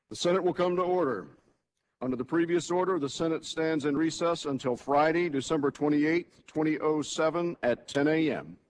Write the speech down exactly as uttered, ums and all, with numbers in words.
The Senate will come to order. Under the previous order, the Senate stands in recess until Friday, December twenty-eighth, two thousand seven at ten a m